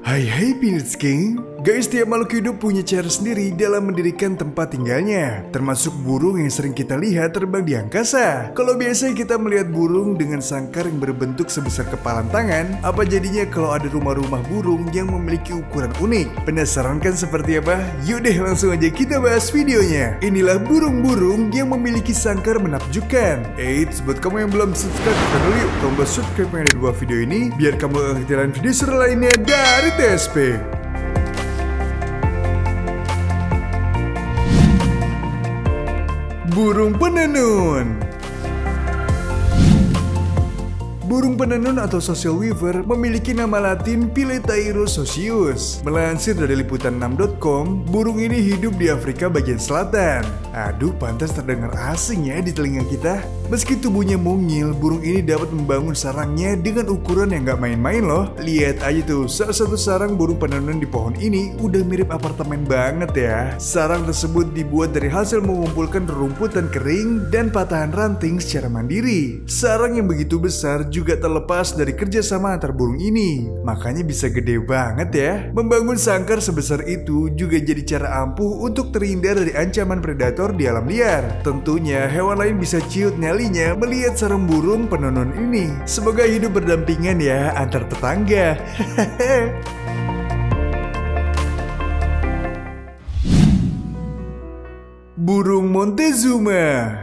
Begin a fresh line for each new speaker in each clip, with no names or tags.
Hai Peanuts King. Guys, tiap makhluk hidup punya cara sendiri dalam mendirikan tempat tinggalnya, termasuk burung yang sering kita lihat terbang di angkasa. Kalau biasanya kita melihat burung dengan sangkar yang berbentuk sebesar kepalan tangan, apa jadinya kalau ada rumah-rumah burung yang memiliki ukuran unik? Penasaran kan seperti apa? Yuk deh langsung aja kita bahas videonya. Inilah burung-burung yang memiliki sangkar menakjubkan. Eits, buat kamu yang belum subscribe, tekan dulu yuk tombol subscribe yang ada di bawah video ini, biar kamu gak ketinggalan video seru lainnya dari TSP. Burung penenun. Burung penenun atau social weaver memiliki nama latin Piletairus socius. Melansir dari liputan6.com, burung ini hidup di Afrika bagian selatan. Aduh, pantas terdengar asing ya di telinga kita. Meski tubuhnya mungil, burung ini dapat membangun sarangnya dengan ukuran yang gak main-main loh. Lihat aja tuh, salah satu sarang burung penenun di pohon ini udah mirip apartemen banget ya. Sarang tersebut dibuat dari hasil mengumpulkan rerumputan kering dan patahan ranting secara mandiri. Sarang yang begitu besar juga terlepas dari kerjasama antar burung ini, makanya bisa gede banget ya. Membangun sangkar sebesar itu juga jadi cara ampuh untuk terhindar dari ancaman predator di alam liar. Tentunya hewan lain bisa ciut nyalinya melihat sarang burung penenun ini. Semoga hidup berdampingan ya antar tetangga. Burung Montezuma.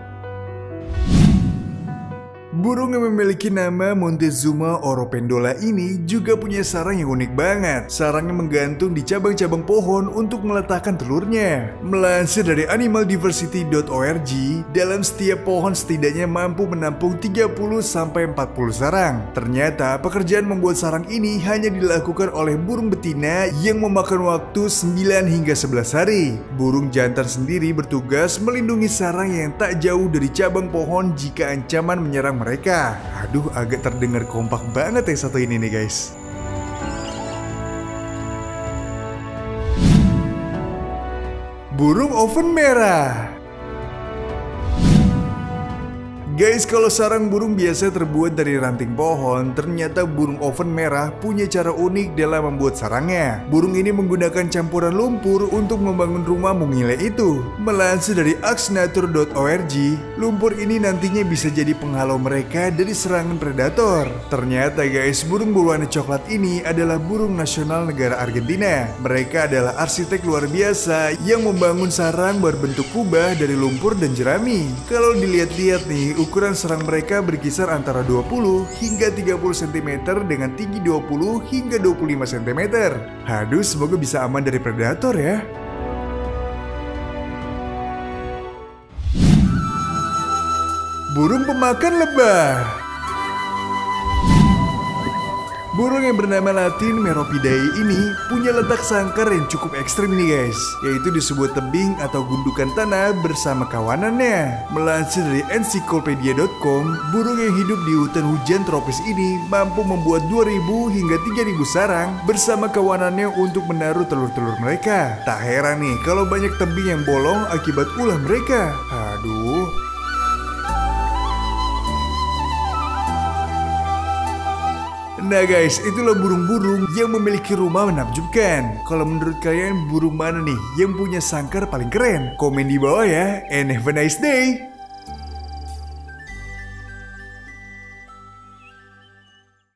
Burung yang memiliki nama Montezuma oropendola ini juga punya sarang yang unik banget. Sarangnya menggantung di cabang-cabang pohon untuk meletakkan telurnya. Melansir dari animaldiversity.org, dalam setiap pohon setidaknya mampu menampung 30-40 sarang. Ternyata pekerjaan membuat sarang ini hanya dilakukan oleh burung betina yang memakan waktu 9 hingga 11 hari. Burung jantan sendiri bertugas melindungi sarang yang tak jauh dari cabang pohon jika ancaman menyerang mereka. Aduh, agak terdengar kompak banget yang satu ini nih guys. Burung oven merah. Guys, kalau sarang burung biasa terbuat dari ranting pohon, ternyata burung oven merah punya cara unik dalam membuat sarangnya. Burung ini menggunakan campuran lumpur untuk membangun rumah mungilnya itu. Melansir dari axnature.org, lumpur ini nantinya bisa jadi penghalau mereka dari serangan predator. Ternyata guys, burung berwarna coklat ini adalah burung nasional negara Argentina. Mereka adalah arsitek luar biasa yang membangun sarang berbentuk kubah dari lumpur dan jerami. Kalau dilihat-lihat nih, ukuran sarang mereka berkisar antara 20 hingga 30 cm dengan tinggi 20 hingga 25 cm. Aduh, semoga bisa aman dari predator ya. Burung pemakan lebah. Burung yang bernama latin Meropidae ini punya letak sangkar yang cukup ekstrim nih guys, yaitu di sebuah tebing atau gundukan tanah bersama kawanannya. Melansir dari encyclopedia.com, burung yang hidup di hutan hujan tropis ini mampu membuat 2000 hingga 3000 sarang bersama kawanannya untuk menaruh telur-telur mereka. Tak heran nih kalau banyak tebing yang bolong akibat ulah mereka. Aduh. Nah guys, itulah burung-burung yang memiliki rumah menakjubkan. Kalau menurut kalian burung mana nih yang punya sangkar paling keren? Komen di bawah ya, and have a nice day.